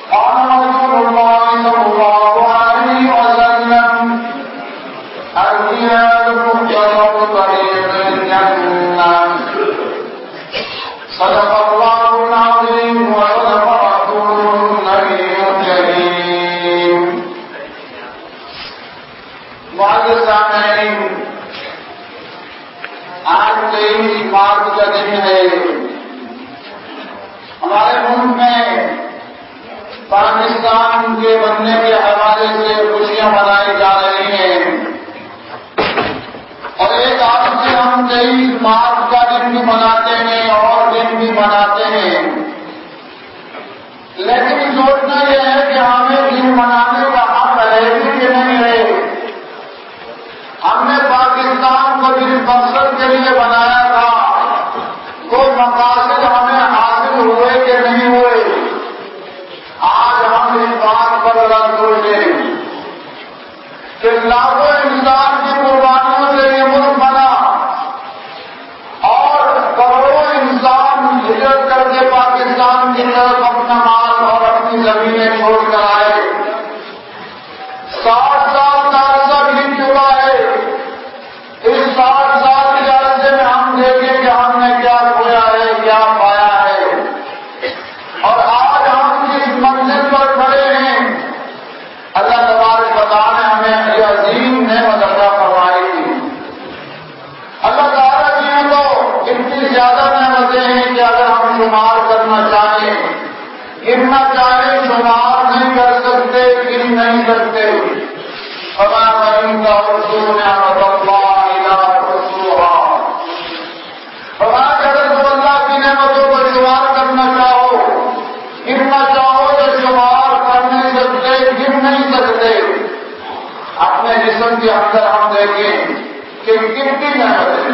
قال رسول الله صلى الله عليه وسلم الجهاد مختصر طريق الجنة صدق الله العظيم وصدق رسوله النبي الكريم. معزز سامعین، آج 23 مارچ کا دن ہے. ہمارے ملک میں پاکستان کے بننے کے حوالے سے خوشیاں منائی جا رہی ہیں اور ایک عام سے ہم 23 مارچ کا دن بھی مناتے ہیں اور دن بھی مناتے ہیں، لیکن سوچنا یہ ہے کہ ہمیں دن منانے کا حق ہے بھی کہ نہیں ہے. ہم نے پاکستان کو جس مقصد کے لیے بنایا تھا وہ مقاصد ہمیں حاصل ہوئے کہ نہیں ہوئے. آج ہم اس بات پر ذرا سوچیں کہ لاکھوں انسان کی قربانیوں سے یہ ملک بنا اور کروڑوں انسان ہجرت کر کے پاکستان کی طرف اپنا مال اور اپنی زمینیں چھوڑ کر آئے. 60 سال کا عرصہ بیت چکا ہے. اس 60 سال کے عرصے میں ہم دیکھیں کہ ہم نے کیا کھویا ہے، کیا پایا ہے، اور آج ہم جس منزل پر کھڑے ہیں اللہ تبارک و تعالیٰ نے ہمیں یہ عظیم نعمت عطا فرمائی تھی. اللہ تعالیٰ کی ہیں تو اتنی زیادہ نعمتیں ہیں کہ اگر ہم شمار کرنا چاہیں، گننا چاہیں، شمار نہیں کر سکتے، گن نہیں سکتے. فما من تعدوا نعمت اللہ لا تحصوها. فرمایا اگر تم اللہ کی نعمتوں کو شمار کرنا چاہو، گننا چاہو تو شمار کر نہیں سکتے، گن نہیں سکتے. اپنے جسم کے اندر ہم دیکھیں کہ کتنی نعمتیں.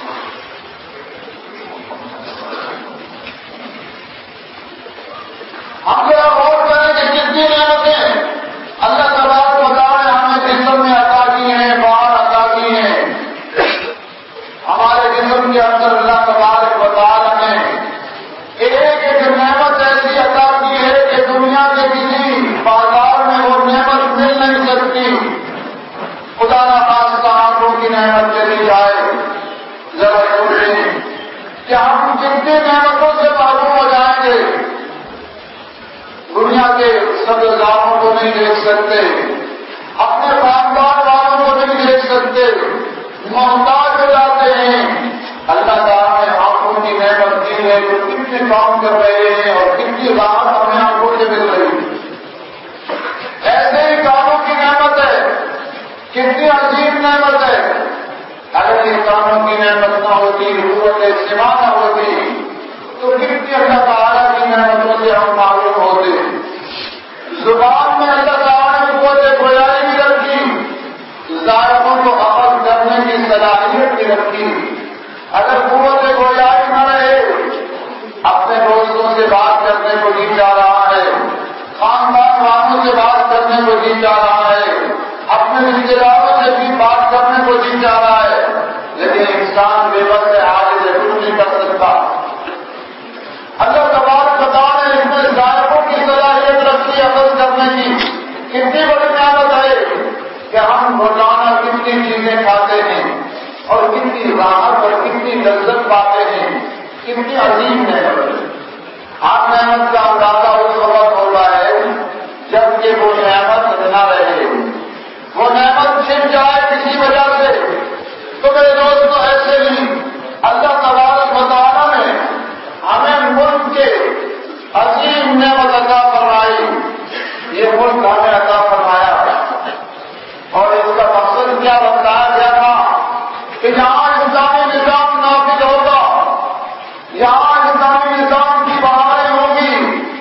ہم ذرا غور کریں کہ کتنی نعمتیں اللہ تبارک و تعالیٰ نے ہمیں جسم میں عطا کی ہیں، باہر عطا کی ہیں. ہمارے جسم کے اندر اللہ تبارک و تعالیٰ نے ایک ایک نعمت ایسی عطا کی ہے کہ دنیا کے کسی بازار میں وہ نعمت مل نہیں سکتی. خدا نہ خاصہ آنکھوں کی نعمت چلی جائے. ذرا سوچیں کہ ہم کتنی نعمتوں سے محروم ہو جائیں گے. دنیا کے سبزاروں کو نہیں دیکھ سکتے، اپنے خاندان والوں کو نہیں دیکھ سکتے، محتاج ہو جاتے ہیں. اللہ تعالیٰ نے آنکھوں کی نعمت دی ہے جو کتنے کام کر رہے ہیں اور کتنی راحت ہمیں آنکھوں سے مل رہی ہے. ایسے ہی کاموں کی نعمت ہے، کتنی عظیم نعمت ہے. اگر یہ کاموں کی نعمت نہ ہوتی، قوت سماع نہ ہوتی تو کتنی اللہ تعالیٰ کی نعمتوں سے ہم معلوم ہوتے. زبان میں اللہ تعالیٰ نے قوت گویائی بھی رکھی، ذائقوں کو عمل کرنے کی صلاحیت بھی رکھی. اگر قوت گویائی نہ رہے، اپنے دوستوں سے بات کرنے کو جی جا رہا ہے، خاندان والوں سے بات کرنے کو جی جا رہا ہے، اپنے رشتے داروں سے بھی بات کرنے کو جی جا رہا ہے، لیکن انسان بے بس ہے، آگے سے کچھ نہیں کر سکتا. اللہ تبارک و تعالیٰ نے اس میں ذائقوں کی صلاحیت رکھی عمل کرنے کی. کتنی بڑی نعمت ہے کہ ہم روزانہ کتنی چیزیں کھاتے ہیں اور کتنی راحت اور کتنی لذت پاتے ہیں. کتنی عظیم نعمت ہے. آپ نعمت کا اندازہ اس وقت ہوتا ہے جبکہ وہ نعمت نہ رہے، وہ نعمت چھن جائے کسی وجہ سے. تو میرے دوستوں ایسے ہی اللہ تبارک و تعالیٰ نے ہمیں ملک کے عظیم نعمت عطا فرمائی. یہ ملک ہمیں عطا فرمایا اور اس کا مقصد کیا بتایا گیا تھا کہ یہاں اسلامی نظام نافذ ہوگا، یہاں اسلامی نظام کی بہاریں ہوگی.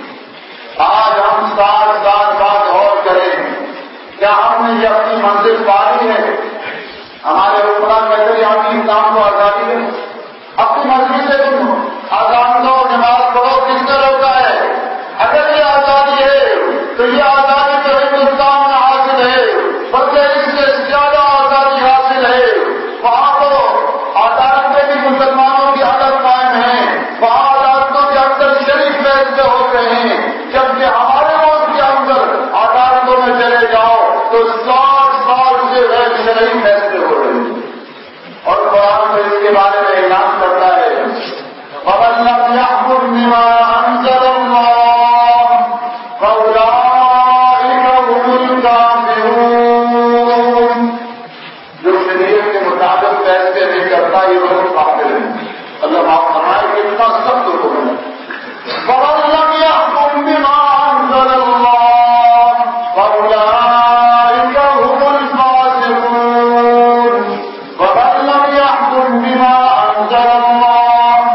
آج ہم 60 سال بعد غور کریں، کیا ہم نے یہ اپنی منزل پائی ہے؟ ہمارے حکمران کہتے ہیں ہم اسلام کو آزادی ہے، اپنی مرضی سے تم آزاد دو، نماز پڑھو، کس نے روکا ہے؟ اگر یہ آزادی ہے تو یہ آزادی تو ہندوستان میں حاصل ہے، بلکہ اس سے زیادہ آزادی حاصل ہے. وہاں تو عدالتیں بھی مسلمانوں کی حالت قائم ہیں، وہاں عدالتوں کے اندر شریف فیصلے ہوتے ہیں، جبکہ ہمارے ملک صحیح فیصلے ہو رہے ہیں، اور قرآن میں اس کے بارے میں اعلان کرتا ہے وَمَن لَّمْ يَحْكُم بِمَا أَنزَلَ اللَّهُ فَأُولَٰئِكَ هُمُ الْكَافِرُونَ، جو شریعت کے مطابق فیصلے نہیں کرتا یہ لوگ کافر ہیں۔ اللہ آپ فرمائے کہ اتنا سخت حکم ہے وَمَن لَّمْ يَحْكُم بِمَا أَنزَلَ اللَّهُ فَأُولَٰئِكَ هُمُ الْفَاسِقُونَ، وَمَن لَّمْ يَحْكُم بِمَا أَنزَلَ اللَّهُ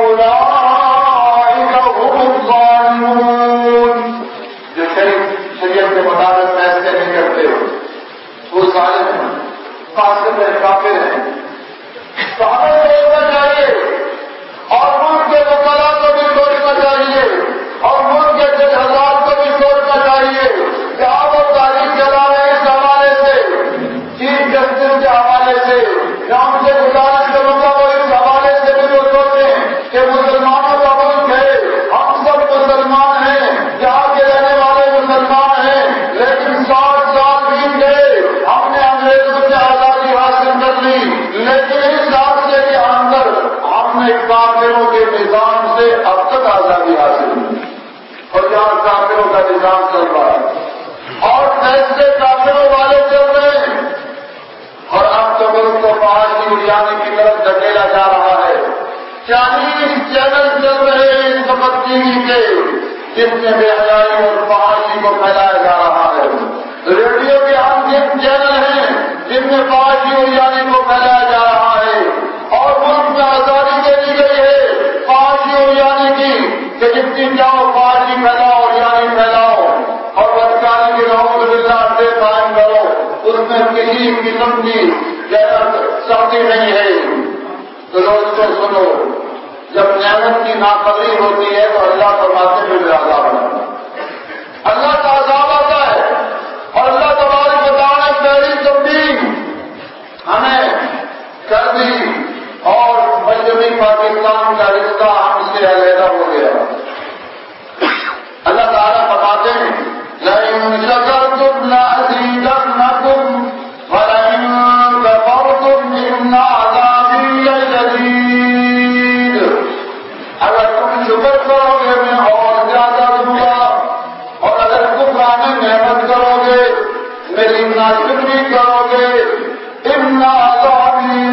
فَأُولَٰئِكَ هُمُ الظَّالِمُونَ، جو شریعت کے مطابق فیصلے نہیں کرتے وہ ظالم ہیں، فاسق ہیں، کافر ہیں۔ تو ہمیں سوچنا چاہیے اور ملک کے وکلا کو بھی سوچنا چاہیے اور ملک کے جج حضرات کو بھی سوچنا چاہیے کہ آپ وہ تاریخ چلا رہے ہیں اس حوالے سے، چیف جسٹس کے حوالے سے، یا ان سے گزارش کروں گا وہ اس حوالے سے بھی وہ سوچیں کہ مسلمانوں کا ملک ہے، ہم سب مسلمان ہیں، یہاں کے رہنے والے مسلمان ہیں، لیکن 60 سال بیت گئے، ہم نے انگریزوں سے آزادی حاصل کر لی، لیکن اس عرصے کے اندر ہم نے کافروں کے نظام سے اب تک آزادی حاصل کی، اور یہاں کافروں کا نظام چل رہا ہے اور فیصلے کافروں والے چل رہے ہیں، اور اب تو ملک کو باہر کی بریانی کی طرف دھکیلا جا رہا ہے۔ 40 چینل چل رہے ہیں اس وقت ٹی وی کے جن میں بے حیائی اور فحاشی کو پھیلایا جا رہا ہے، ریڈیو کے ہم جن چینل ہیں جن میں فحاشی اور یعنی کو پھیلایا جا رہا ہے، اور ملک میں آزادی دے دی گئی ہے فحاشی اور یعنی کی کہ جتنی چاہو فحاشی پھیلاؤ اور یعنی پھیلاؤ، اور بدکاری کی نعوذ باللہ سے قائم کرو، اس میں کسی قسم کی سختی نہیں ہے۔ تو دوستو سنو، جب نعمت کی ناقدری ہوتی ہے تو اللہ فرماتے ہیں میرا عذاب ہے، اللہ کا عذاب آتا ہے، اور اللہ تبارک و تعالیٰ نے پہلی تبدیل ہمیں کر دی اور مجموعی پاکستان کا رشتہ ہم سے علیحدہ ہو گیا۔ اللہ تعالیٰ فرماتے ہیں لَئِن شَكَرْتُمْ لَأَزِيدَنَّكُمْ وَلَئِن كَفَرْتُمْ إِنَّ عَذَابِي لَشَدِيدٌ، اگر تم شکر کرو گے میں اور زیادہ دوں گا، اور اگر کفران نعمت کرو گے، میری ناشکری کرو گے، إِنَّ عَذَابِي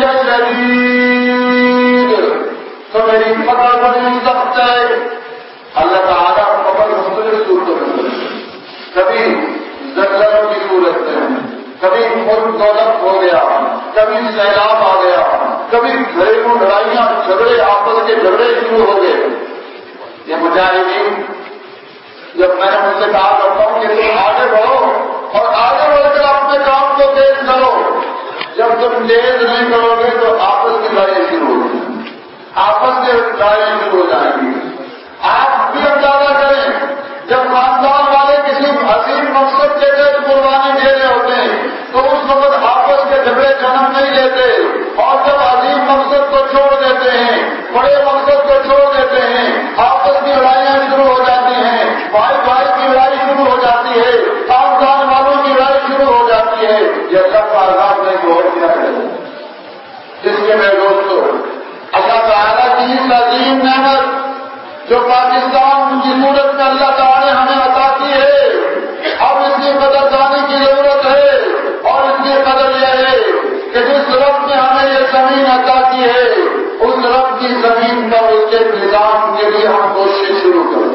لَشَدِيدٌ، تو میری پکڑ بڑی سخت ہے۔ اللہ تعالیٰ پکڑ مختلف صورتوں میں، کبھی زلزلوں کی صورت میں، کبھی ملک دولت ہو گیا، کبھی سیلاب آ گیا، کبھی گھریلو لڑائیاں جھگڑے آپس کے جھگڑے شروع ہو گئے۔ یہ مجاہدین جب میں نے ان سے کہا کرتا ہوں کہ تم آگے بڑھو اور آگے بڑھ کر اپنے کام کو تیز کرو، جب تم تیز نہیں کرو گے تو آپس کی لڑائی شروع ہوگی، آپس سے لڑائیاں شروع ہو جائیں گی۔ آپ بھی اندازہ کریں جب خاندان والے کسی عظیم مقصد کے تحت قربانی دے رہے ہوتے ہیں تو اس وقت آپس کے جھگڑے جنم نہیں لیتے، اور جب عظیم مقصد کو چھوڑ دیتے ہیں، بڑے مقصد کو چھوڑ دیتے ہیں، آپس کی لڑائیاں شروع ہو جاتی ہیں، بھائی بھائی کی لڑائی شروع ہو جاتی ہے، خاندان والوں کی لڑائی شروع ہو جاتی ہے۔ یہ اللہ کا عذاب نہیں تو اور کیا ہے؟ اس لیے میرے دوستوں، اللہ تعالیٰ کی اس عظیم نعمت جو پاکستان کی صورت میں اللہ تعالیٰ نے ہمیں عطا کی ہے، اب اس کی قدردانی کی ضرورت ہے، اور اس کی قدر یہ ہے کہ جس رب نے ہمیں یہ زمین عطا کی ہے اس رب کی زمین پر اس کے نظام کے لیے ہم کوشش شروع کریں۔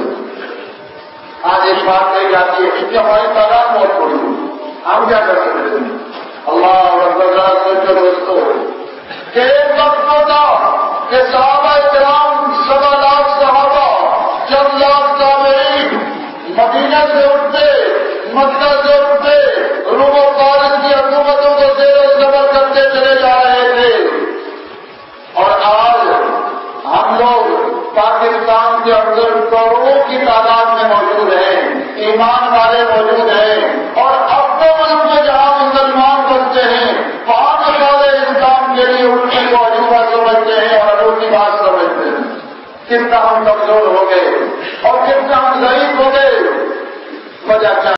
آج ایک بات کہی جاتی ہے کہ ہماری تعداد بہت بڑی ہوئی، ہم کیا کر سکتے ہیں؟ اللہ اکبر دوستوں، کہ ایک وقت ہوتا کہ صحابہ کرام 1.25 لاکھ صحابہ، چند لاکھ تابعین مدینہ سے اٹھتے، مکہ سے اٹھتے، روم و فارس کی حکومتوں کو زیر و زبر کرتے چلے جا رہے تھے، اور آج ہم لوگ پاکستان کے اندر کروڑوں کی تعداد میں موجود ہیں، ایمان والے موجود ہیں، اور اب تو ملک میں جہاں مسلمان بنتے ہیں وہاں کے والے اس کام کے لیے ان کو عجوبہ سمجھتے ہیں اور انوکھی بات سمجھتے ہیں۔ کتنا ہم کمزور ہو گئے اور کتنا ہم ضعیف ہو گئے، وجہ کیا